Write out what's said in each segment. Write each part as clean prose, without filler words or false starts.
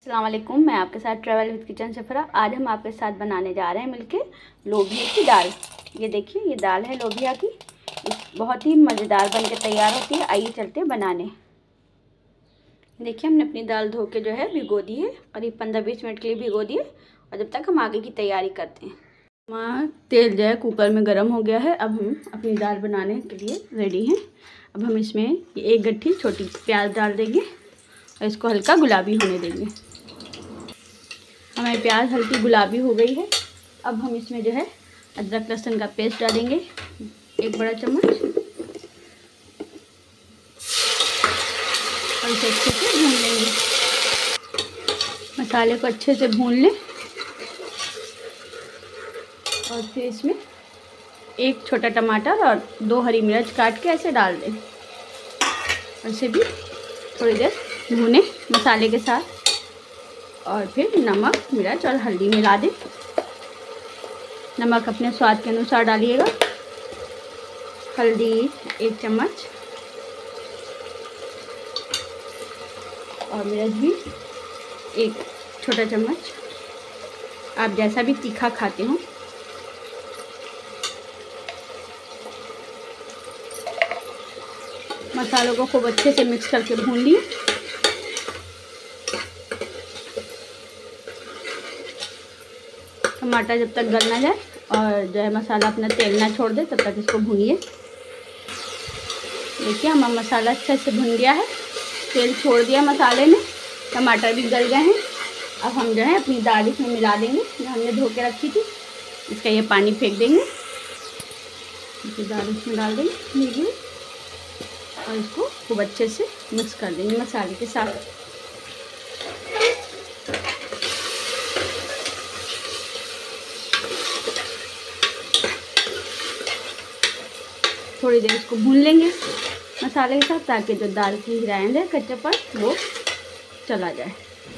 अस्सलाम वालेकुम, मैं आपके साथ ट्रैवल विद किचन सफरा। आज हम आपके साथ बनाने जा रहे हैं मिलके लोबिया की दाल। ये देखिए, ये दाल है लोबिया की। बहुत ही मज़ेदार बन के तैयार होती है। आइए चलते हैं बनाने। देखिए, हमने अपनी दाल धो के जो है भिगो दी है, करीब 15-20 मिनट के लिए भिगो दी है। और जब तक हम आगे की तैयारी करते हैं। वहाँ तेल जो है कुकर में गर्म हो गया है। अब हम अपनी दाल बनाने के लिए रेडी हैं। अब हम इसमें एक गट्ठी छोटी प्याज डाल देंगे और इसको हल्का गुलाबी होने देंगे। हमारी प्याज हल्की गुलाबी हो गई है। अब हम इसमें जो है अदरक लहसुन का पेस्ट डालेंगे, 1 बड़ा चम्मच, और इसे अच्छे से भून लेंगे। मसाले को अच्छे से भून लें और फिर इसमें 1 छोटा टमाटर और 2 हरी मिर्च काट के ऐसे डाल दें और इसे भी थोड़ी देर भूनें मसाले के साथ। और फिर नमक, मिर्च और हल्दी मिला दें। नमक अपने स्वाद के अनुसार डालिएगा। हल्दी 1 चम्मच और मिर्च भी 1 छोटा चम्मच, आप जैसा भी तीखा खाते हो। मसालों को खूब अच्छे से मिक्स करके भून लिए। टमाटर जब तक गल ना जाए और जो है मसाला अपना तेल ना छोड़ दे तब तक इसको भूनिए। देखिए, हमारा मसाला अच्छे से भुन गया है, तेल छोड़ दिया मसाले ने, टमाटर भी गल गए हैं। अब हम जो है अपनी दाल इसमें मिला देंगे जो हमने धो के रखी थी। इसका ये पानी फेंक देंगे, इसकी दाल इसमें डाल देंगे भिगी और इसको खूब अच्छे से मिक्स कर देंगे मसाले के साथ। थोड़ी देर इसको भून लेंगे मसाले के साथ, ताकि जो दाल की हिराएं है कच्चापन वो चला जाए।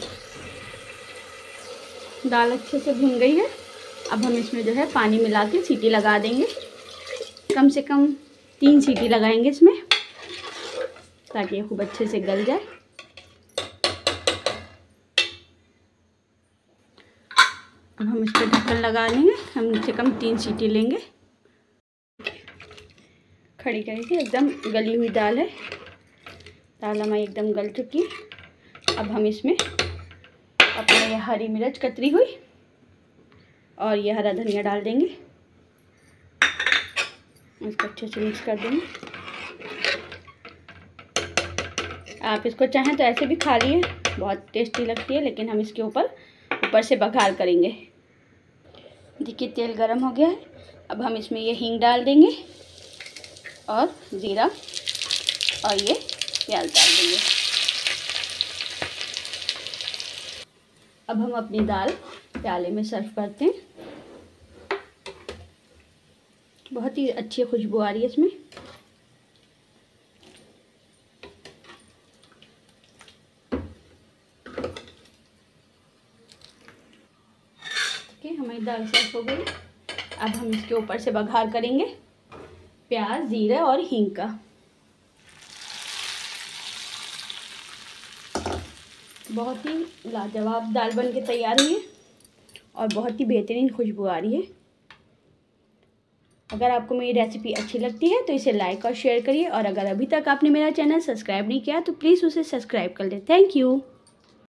दाल अच्छे से भून गई है। अब हम इसमें जो है पानी मिला के सीटी लगा देंगे। कम से कम 3 सीटी लगाएंगे इसमें, ताकि ये खूब अच्छे से गल जाए। अब हम इस पर ढक्कन लगा लेंगे। हम कम से कम 3 सीटी लेंगे। खड़ी करी थी, एकदम गली हुई दाल है। दाल हमारी एकदम गल चुकी है। अब हम इसमें अपना ये हरी मिर्च कतरी हुई और ये हरा धनिया डाल देंगे। इसको अच्छे से मिक्स कर देंगे। आप इसको चाहें तो ऐसे भी खा लिए, बहुत टेस्टी लगती है, लेकिन हम इसके ऊपर से बघार करेंगे। देखिए, तेल गरम हो गया है। अब हम इसमें ये हींग डाल देंगे और ज़ीरा और ये प्याज डाल देंगे। अब हम अपनी दाल प्याले में सर्व करते हैं। बहुत ही अच्छी खुशबू आ रही है इसमें। हमारी दाल सर्व हो गई। अब हम इसके ऊपर से बघार करेंगे प्याज, जीरा और हींग का। बहुत ही लाजवाब दाल बन के तैयार हुई है और बहुत ही बेहतरीन खुशबू आ रही है। अगर आपको मेरी रेसिपी अच्छी लगती है तो इसे लाइक और शेयर करिए, और अगर अभी तक आपने मेरा चैनल सब्सक्राइब नहीं किया तो प्लीज़ उसे सब्सक्राइब कर लें। Thank you.